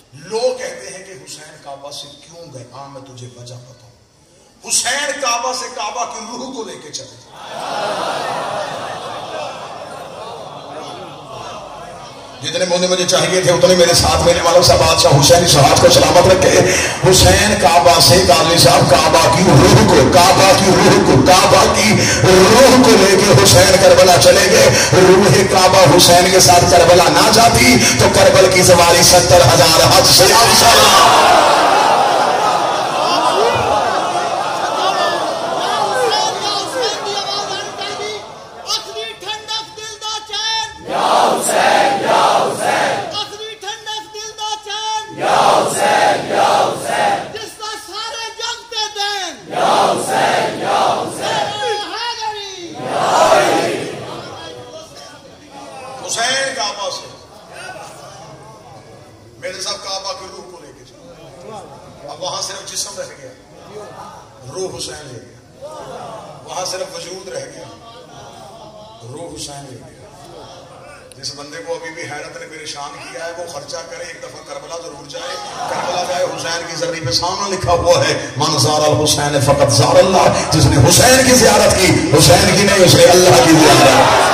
لوگ کہتے ہیں کہ حسین کعبہ سے کیوں گئے؟ میں تجھے وجہ بتاؤں. حسین کعبہ سے کعبہ کی روح کو لے کے چلے. جتنے مونے مجھے چاہیے تھے اتنے میرے ساتھ میرے والوں سے بادشاہ حسین اس ہاتھ کو سلامت رکھے. حسین کعبہ سے غازی صاحب کعبہ کی روح کو کعبہ کی روح کو لے کے حسین کربلا چلے گئے. روح کعبہ حسین کے ساتھ کربلا نہ جاتی تو کربل کی سواری 70,000 حج سے افضل. وہاں صرف جسم رہ گیا، روح حسین لے گیا. وہاں صرف وجود رہ گیا، روح حسین لے گیا. جس بندے کو ابھی بھی حیرت نے پریشان کیا ہے وہ خرچہ کرے، ایک دفعہ کربلا ضرور جائے. کربلا جائے، حسین کی زرعی پہ سامنے لکھا ہوا ہے من زار الحسین فقط زار اللہ. جس نے حسین کی زیارت کی، حسین کی نہیں، اس نے اللہ کی زیارت.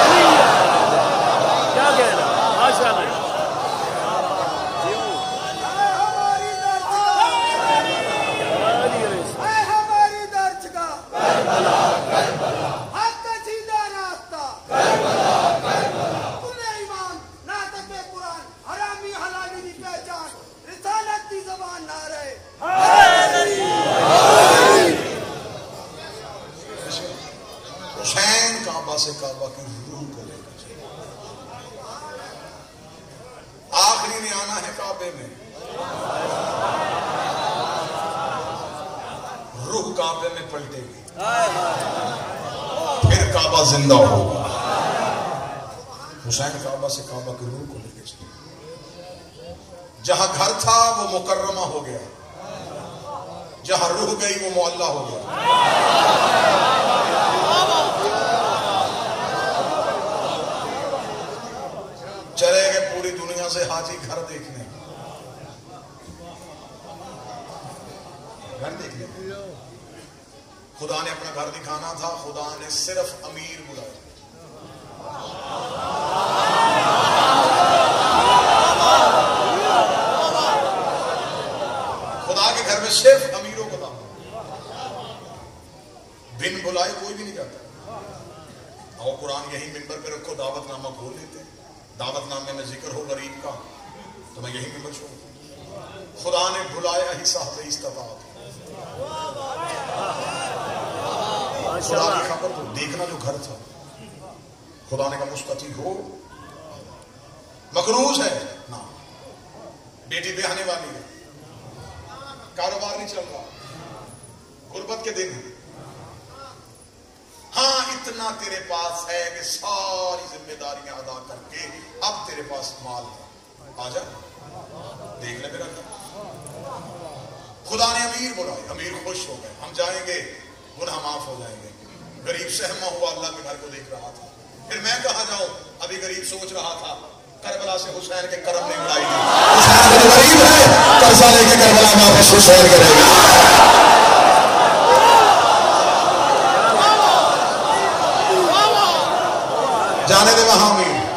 زندہ ہوگا. حسین کعبہ سے کعبہ کی روح کو لے کے چلے. جہاں گھر تھا وہ مکرمہ ہو گیا، جہاں روح گئی وہ معلّہ ہو گیا. چلے گئے پوری دنیا سے حاجی گھر دیکھنے، گھر دیکھنے. خدا نے اپنا گھر دکھانا تھا، خدا نے صرف امیر بلایا. خدا کے گھر میں صرف امیروں کو دعوت، بن بلائے کوئی بھی نہیں جاتا. اور قرآن یہی منبر پہ رکھو، دعوت نامہ کھول لیتے ہیں. دعوت نامے میں ذکر ہو غریب کا تو میں یہی منبر چھوڑوں. خدا نے بلایا ہی صاحب استطاعت. خدا کی خبر تو دیکھنا جو گھر تھا. خدا نے کہا مستطیع ہو، مقروض ہے نا، بیٹی بیاہنے والی ہے، کاروبار نہیں چل رہا، غربت کے دن ہے. ہاں اتنا تیرے پاس ہے کہ ساری ذمہ داریاں ادا کر کے اب تیرے پاس مال ہے، آ جا دیکھ لے میرا گھر. خدا نے امیر بلائے، امیر خوش ہو گئے. ہم جائیں گے، گناہ معاف ہو جائیں گے. غریب سہما ہوا اللہ کے گھر کو دیکھ رہا تھا. پھر میں کہاں جاؤں؟ ابھی غریب سوچ رہا تھا کربلا سے حسین کے کرم نے اڑائی دی. حسین غریب ہے، قرضہ لے کے کربلا واپس حسین کرے گا. جانے دے وہاں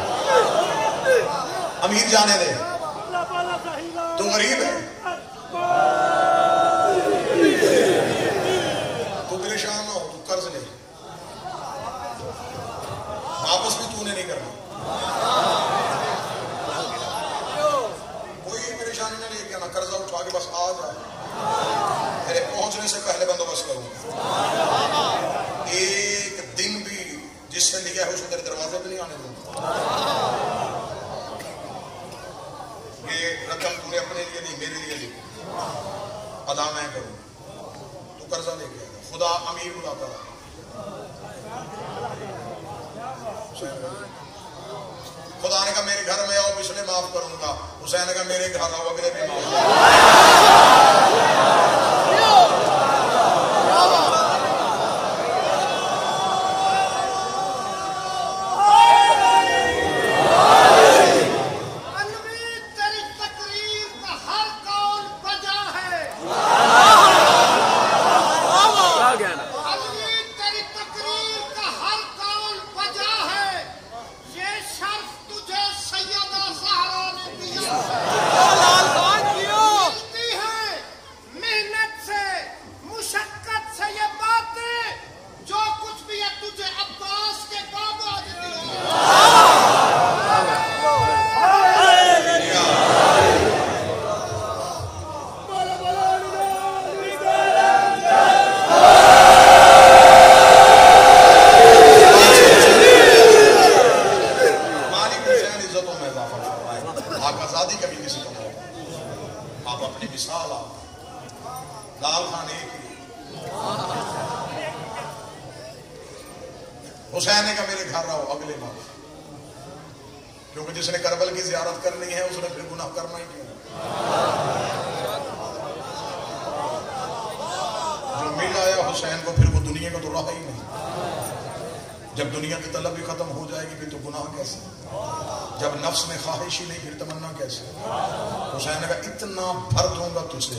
امیر جانے دے. تو غریب ہے، تو پریشان نہ ہو، تو قرض لے، واپس بھی تو نے نہیں کرنا. کوئی پریشانی نہ لے کے نا، قرضہ اٹھا کے بس آ جا، تیرے پہنچنے سے پہلے بندوبست کروں. ایک دن بھی جس سے لیا ہے اسے تیرے دروازے پہ نہیں آنے دوں. یہ رقم تو نے اپنے لیے نہیں، میرے لیے لی، ادا میں کروں. تو قرضہ لے کے آئے. خدا امیر بلاتا رہا. خدا نے کہا میرے گھر میں آؤ، پچھلے معاف کروں گا. حسین نے کہا میرے گھر آؤ، اگلے بھی معاف کروں گا. تیری تقریر کا ہر آپ اپنی مثال آپ لال خان ایک ہی حسین نے کہا میرے گھر رہو اگلے ماہ، کیونکہ جس نے کربل کی زیارت کرنی ہے اس نے پھر گناہ کرنا ہی کیوں؟ جو مل آیا حسین کو پھر وہ دنیا کا تو رہا ہی نہیں. جب دنیا کی طلب بھی ختم ہو جائے گی پھر تو گناہ کیسے؟ جب نفس میں خواہش ہی نہیں پھر تمنا کیسے؟ حسین نے کہا اتنا بھر دوں گا تجھے،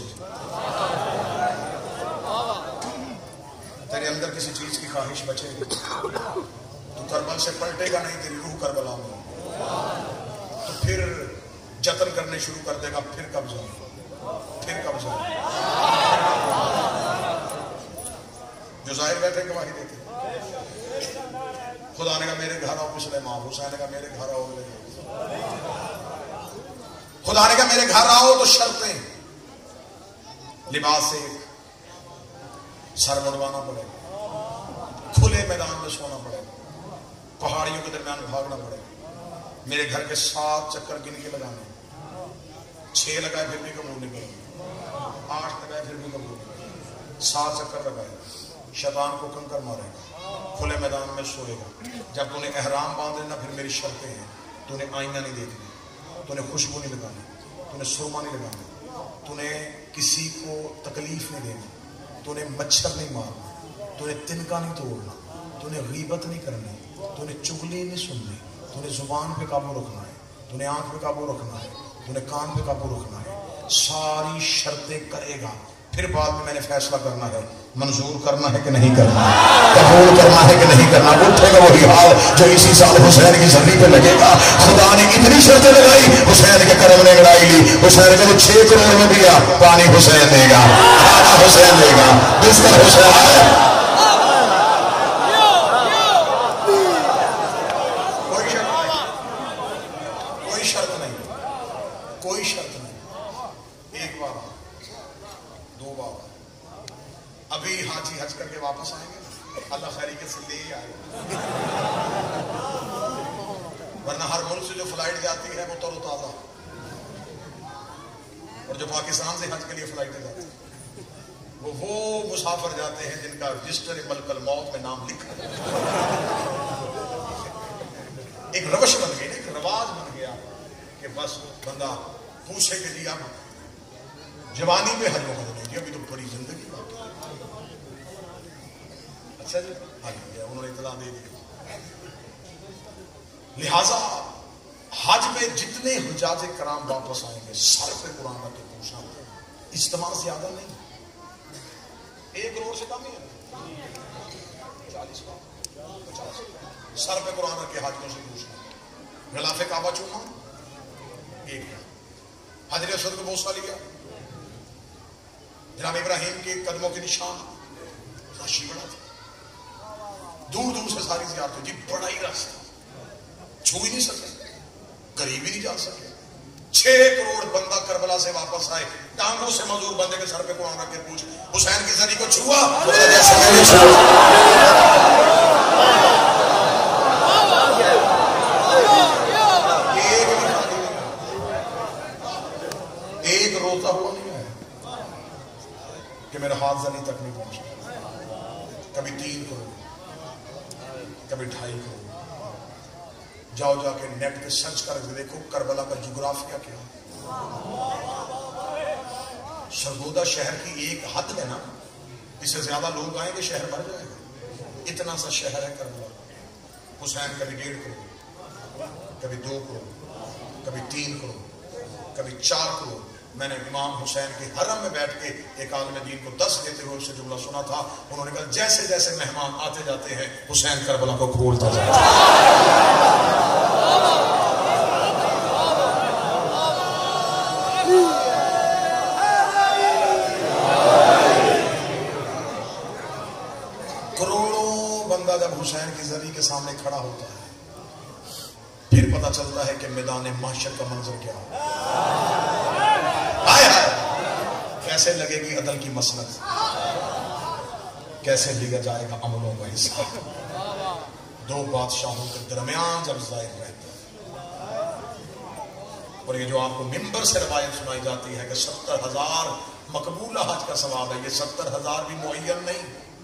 تیرے اندر کسی چیز کی خواہش بچے گی تو کربل سے پلٹے گا نہیں، تیری روح کربلا میں، تو پھر جتن کرنے شروع کر دے گا، پھر کب جائے، پھر کب جائے. جو ظاہر بیٹھے گواہی دیتے، خدا نے کہا میرے گھر آؤ پچھلے ماہ، حسین نے کہا میرے گھر آؤ. خدا نے کہا میرے گھر آؤ تو شرطیں، لباس سے سر مڑوانا پڑے گا، کھلے میدان میں سونا پڑے گا، پہاڑیوں کے درمیان بھاگنا پڑے گا، میرے گھر کے 7 چکر گن کے لگانے، 6 لگائے پھر بھی قبول نہیں کرے، 8 لگائے پھر بھی قبول نہیں کرے، 7 چکر لگائے، شیطان کو کنکر مارے گا، کھلے میدان میں سوئے گا. جب تو نے احرام باندھ لینا پھر میری شرطیں ہیں، تو نے آئینہ نہیں دیکھنا، تو نے خوشبو نہیں لگانی، تو نے سرما نہیں لگانا، تو نے کسی کو تکلیف نہیں دینی، تو نے مچھر نہیں مارنا، تو نے تنکا نہیں توڑنا، تو نے غیبت نہیں کرنی، تو نے چغلی نہیں سننی، تو نے زبان پہ قابو رکھنا ہے، تو نے آنکھ پہ قابو رکھنا ہے، تو نے کان پہ قابو رکھنا ہے. ساری شرطیں کرے گا، پھر بعد میں نے فیصلہ کرنا ہے منظور کرنا ہے کہ نہیں کرنا، قبول کرنا ہے کہ نہیں کرنا. اٹھے گا وہی حال جو اسی سال حسین کی زمین پہ لگے گا. خدا نے اتنی شرطیں لگائی، حسین کے کرم نے گڑائی لی. حسین کو 6 کروڑ میں دیا، پانی حسین دے گا، کھانا حسین دے گا، بستر حسین ہے. کوئی شرط نہیں. ایک بار 2 بار، ابھی حاجی حج کر کے واپس آئیں گے، اللہ خیریت سے لے آئے، ورنہ ہر ملک سے جو فلائٹ جاتی ہے وہ تر و تازہ، اور جو پاکستان سے حج کے لیے فلائٹیں جاتی ہیں وہ مسافر جاتے ہیں جن کا رجسٹر ملک الموت میں نام لکھا ہے. ایک روش بن گئی، ایک رواج بن گیا کہ بس بندہ پوچھے کہ جی اب جوانی پہ حج وقت نہیں، ابھی تو بڑی زندگی باقی ہے. اچھا جی حج گیا، انہوں نے اطلاع دے دی. لہذا حج میں جتنے حجاج کرام واپس آئیں گے سر پہ قرآن رکھ کے پوچھنا، اجتماع زیادہ نہیں، 1 کروڑ سے کم ہی ہے، 40 50 سر پہ قرآن رکھ کے حاجیوں سے پوچھنا. غلاف کعبہ چومنا، ایک حجر اسود کو بوسہ لیا، جناب ابراہیم کے قدموں کے نشان، راشی بڑا تھا، دور دور سے ساری زیارتیں، جی بڑا ہی راستہ، چھو ہی نہیں سکے، قریب ہی نہیں جا سکے. 6 کروڑ بندہ کربلا سے واپس آئے، ٹانگوں سے مزدور بندے کے سر پہ قرآن رکھ کے پوچھ، حسین کی زری کو چھوا جیسے میں نے چھوا. ایک روتا ہوا نہیں ہے کہ میرا ہاتھ زمین تک نہیں پہنچا. کبھی 3 کروڑ، کبھی 2.5 کروڑ. جاؤ جا کے نیٹ پہ سرچ کر کے دیکھو کربلا کا جغرافیہ کیا. سرگودا شہر کی ایک حد ہے نا، اس سے زیادہ لوگ آئیں گے شہر بھر جائے گا. اتنا سا شہر ہے کربلا. حسین کبھی 1.5 کروڑ، کبھی 2 کروڑ، کبھی 3 کروڑ، کبھی 4 کروڑ. میں نے امام حسین کے حرم میں بیٹھ کے ایک عالم دین کو 10 دیتے ہوئے اسے جملہ سنا تھا. انہوں نے کہا جیسے جیسے مہمان آتے جاتے ہیں حسین کربلا کو کھولتا جاتا ہے. کروڑوں بندہ جب حسین کی زری کے سامنے کھڑا ہوتا ہے پھر پتہ چلتا ہے کہ میدان محشر کا منظر کیا ہے. کیسے لگے گی عدل کی مسلط، کیسے لیا جائے گا عملوں کا حساب. 2 بادشاہوں کے درمیان جب ظاہر رہتا ہے اور یہ جو آپ کو منبر سے روایت سنائی جاتی ہے کہ 70,000 مقبولہ حج کا ثواب ہے، یہ 70,000 بھی معین نہیں.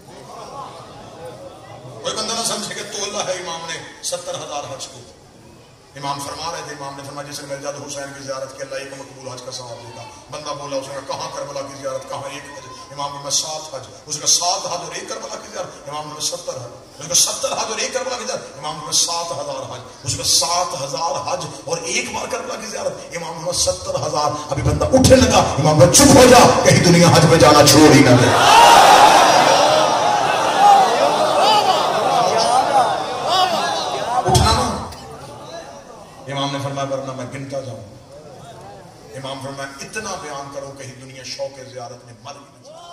کوئی بندہ نہ سمجھے کہ تولا ہے امام نے 70,000 حج کو. امام فرما رہے تھے، امام نے فرمایا جس نے مرزاد حسین کی زیارت کی اللہ ایک مقبول حج کا ثواب دے گا. بندہ بولا اس نے کہاں کربلا کی زیارت، کہاں ایک حج. امام نے 7 حج، اس کا 7 حج اور ایک کربلا کی زیارت. امام نے 70 حج، اس کا 70 حج اور ایک کربلا کی زیارت. امام نے 7,000 حج، اس کا 7,000 حج اور ایک بار کربلا کی زیارت. امام نے 70,000. ابھی بندہ اٹھنے لگا، امام نے چپ ہو جا، کہیں دنیا حج میں جانا چھوڑ ہی نہ دے. امام نے فرمایا ورنہ میں گنتا جاؤں. امام فرمایا اتنا بیان کرو کہیں دنیا شوق زیارت میں مر ہی نہ جائے.